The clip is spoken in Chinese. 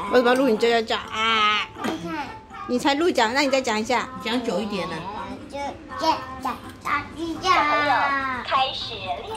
为什么录你就要叫啊？ 你看， 你才录讲，那你再讲一下。 讲久一点呢。 就这样打鸡架。 开始练